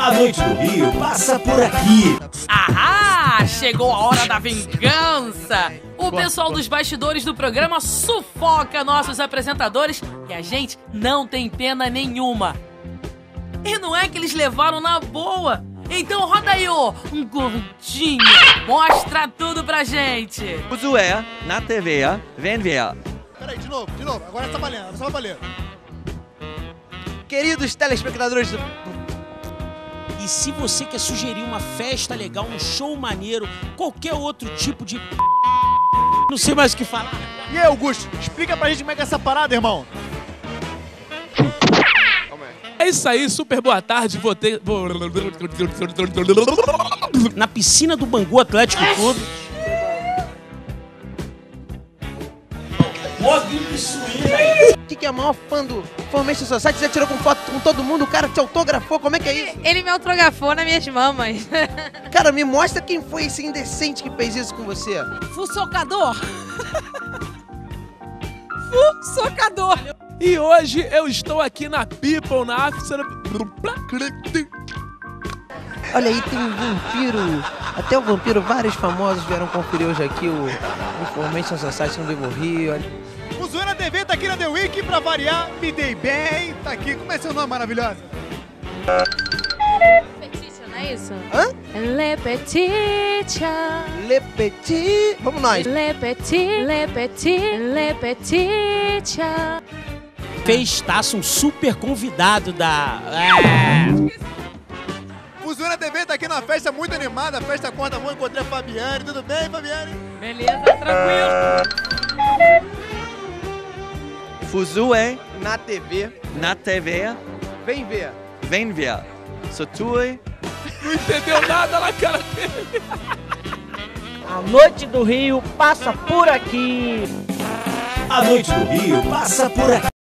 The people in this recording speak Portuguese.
A Noite do Rio passa por aqui. Ahá! Chegou a hora da vingança! O pessoal dos bastidores do programa sufoca nossos apresentadores e a gente não tem pena nenhuma. E não é que eles levaram na boa. Então roda aí, um gordinho. Mostra tudo pra gente. Josué, na TV, vem ver. Peraí, de novo. Agora tá valendo, Queridos telespectadores do... E se você quer sugerir uma festa legal, um show maneiro, qualquer outro tipo de... Não sei mais o que falar. E aí, Augusto, explica pra gente como é que é essa parada, irmão. É isso aí, super boa tarde, Na piscina do Bangu Atlético Clube. O que é o maior fã do Formation Society? Você tirou com foto com todo mundo, o cara te autografou, como é que é isso? Ele me autografou nas minhas mamas. Cara, me mostra quem foi esse indecente que fez isso com você. Fuçocador. Fuçocador. E hoje eu estou aqui na People, na After... Olha aí, tem um vampiro. Até o vampiro, vários famosos vieram conferir hoje aqui o Formation Society no Vivo Rio. Olha. O Zoeira TV tá aqui na The Week pra variar. Me dei bem, tá aqui. Como é seu nome, maravilhosa? Petitia, não é isso? Hã? Le Petitia. Le Petit. Vamos nós. Le Petit, Le Petit, Le Petitia. Festaço, um super convidado da... O Zoeira TV tá aqui numa festa muito animada. A festa Corta Mão, encontrei a Fabiane. Tudo bem, Fabiane? Beleza, tranquilo. Fuzué, na TV. Na TV. Vem ver. Vem ver. Sotue. Não entendeu nada na cara dele. A Noite do Rio passa por aqui. A Noite do Rio passa por aqui.